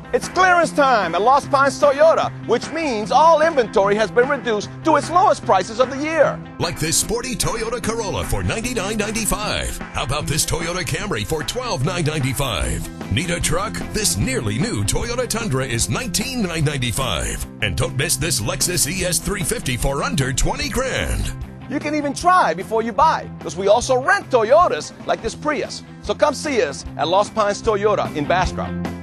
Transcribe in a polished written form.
It's clearance time at Lost Pines Toyota, which means all inventory has been reduced to its lowest prices of the year. Like this sporty Toyota Corolla for $99.95. How about this Toyota Camry for $12,995? Need a truck? This nearly new Toyota Tundra is $19,995. And don't miss this Lexus ES350 for under $20,000. You can even try before you buy, because we also rent Toyotas like this Prius. So come see us at Lost Pines Toyota in Bastrop.